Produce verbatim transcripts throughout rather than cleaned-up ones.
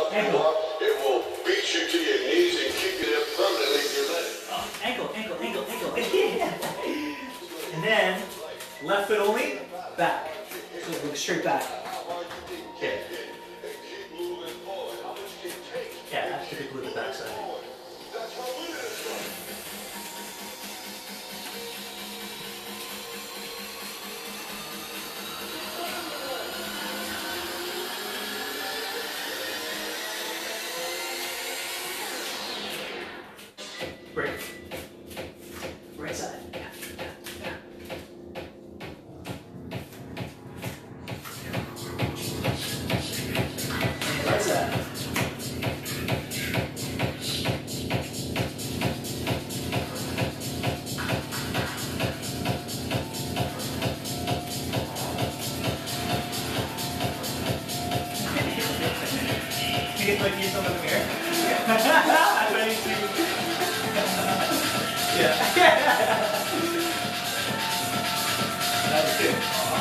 Ankle. It will beat you to your knees and keep you there permanently if you let it. Oh, ankle, ankle, ankle, ankle. And then left foot only, back. So look straight back. Okay. Yeah, that's typically the back side. Break. Right side. Yeah, yeah, yeah. Right side. You get like yourself in the mirror? That's what I need to. Yeah. That was good.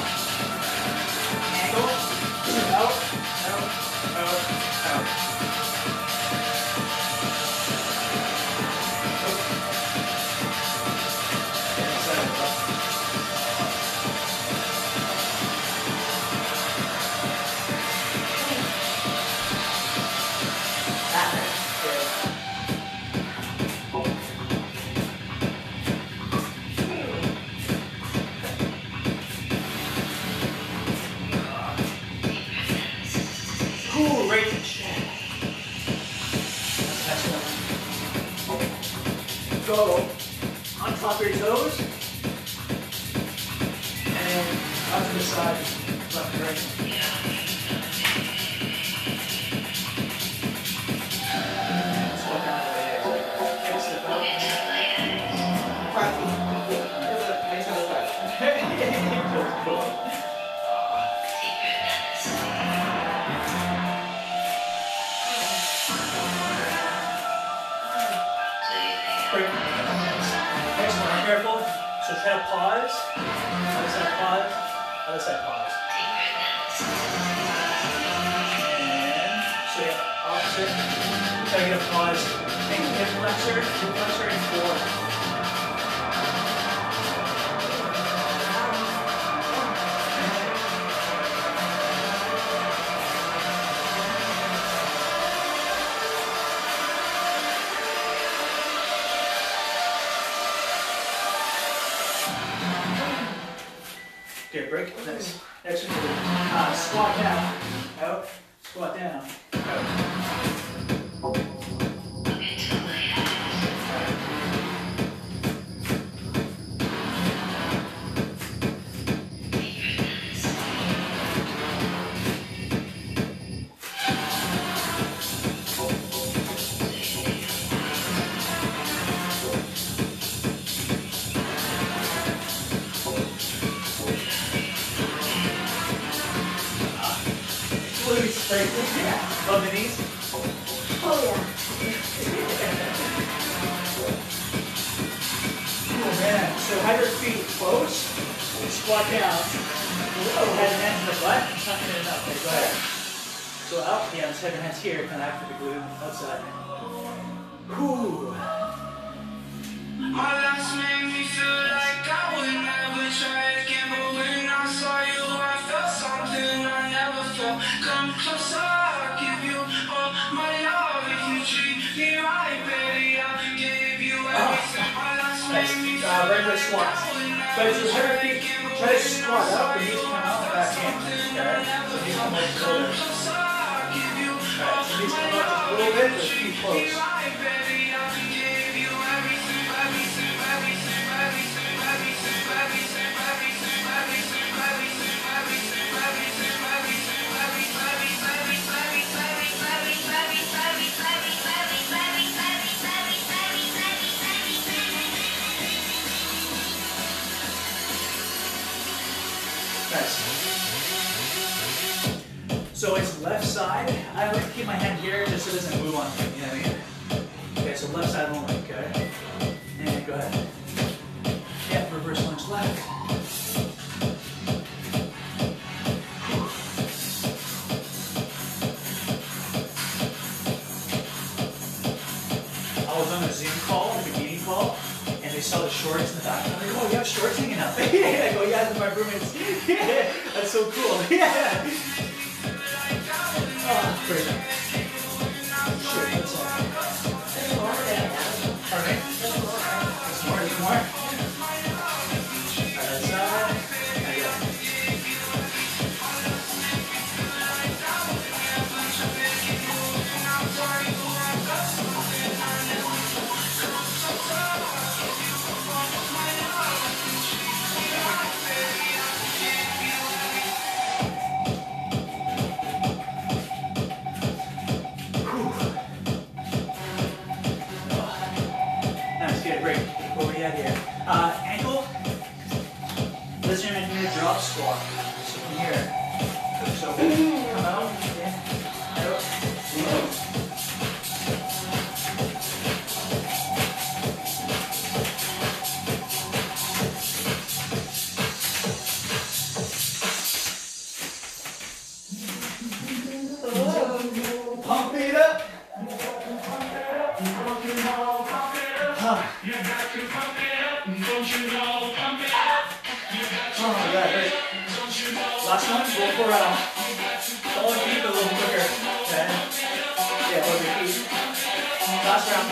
Ankle. Out. Out. Out. Out. Cool, right in the chin. That's one. Go on top of your toes. And out to the side, left and right. Let's walk out of the way. Okay, step out. Next one, careful. So try to pause. Other side pause. Other side pause. And so yeah, opposite. Try to get a pause. Think hip flexor, hip flexor, and forward. Okay, break. Nice. Next one, uh, squat down. Out. Squat down. Out. Yeah. Love the knees? Oh yeah. Oh man. So have your feet close. Squat down. Oh, head and hands in the butt. Tuck it in up. Okay, go ahead. So out. Yeah, let's have your hands here. Kind of active the glute outside. Whew. My last made me feel like I would never try again, but when I saw you, I felt something I never felt. Come closer, I'll give you all my love. If you treat me right, baby, I'll give you everything. My last made me feel uh, regular like squats. I would never But as you have your try feet, again, but try to when squat I saw up and you, knees come I out, felt back in. something I Okay. never So knees felt. come over Come shoulders. closer, I'll give you all So knees my come up just a love. little If bit, you but treat feet me close. right, baby, I'll give you everything, everything, everything, everything, everything, everything, everything, everything, everything, everything, everything, Nice. So it's left side. I like to keep my hand here just so it doesn't move on me. You know what I mean? Okay, so left side only. Okay. And go ahead. Yeah, reverse lunge left. saw the shorts in the back. I'm like, oh, you have shorts hanging out. I go, yeah, they're my roommates. That's so cool. Yeah. Oh, great. Shit, what's that? Alright. There's more, there's more. Right outside. There you go. Uh, ankle, listen and do a drop squat. So from here, so come out, yeah, out, pump it up. Huh. Oh my God, right. Last one, go for uh, all your feet a little quicker. Okay. Yeah, hold your feet. Last round.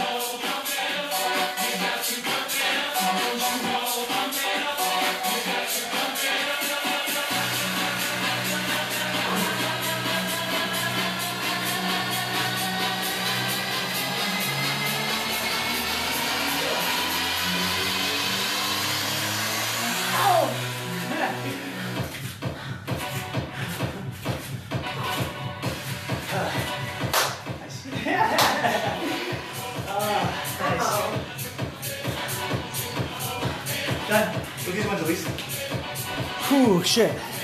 Done. Look at these ones at least. Whew, shit.